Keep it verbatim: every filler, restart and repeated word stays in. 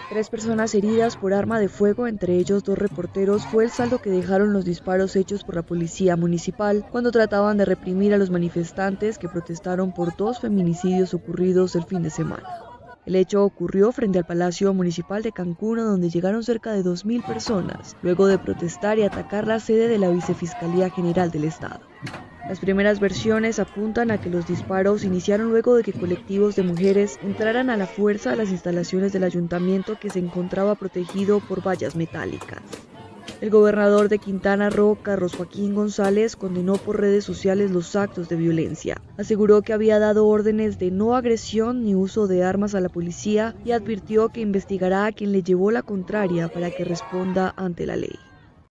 Tres personas heridas por arma de fuego, entre ellos dos reporteros, fue el saldo que dejaron los disparos hechos por la policía municipal cuando trataban de reprimir a los manifestantes que protestaron por dos feminicidios ocurridos el fin de semana. El hecho ocurrió frente al Palacio Municipal de Cancún, donde llegaron cerca de dos mil personas, luego de protestar y atacar la sede de la Vicefiscalía General del Estado. Las primeras versiones apuntan a que los disparos iniciaron luego de que colectivos de mujeres entraran a la fuerza a las instalaciones del ayuntamiento, que se encontraba protegido por vallas metálicas. El gobernador de Quintana Roo, Carlos Joaquín González, condenó por redes sociales los actos de violencia. Aseguró que había dado órdenes de no agresión ni uso de armas a la policía y advirtió que investigará a quien le llevó la contraria para que responda ante la ley.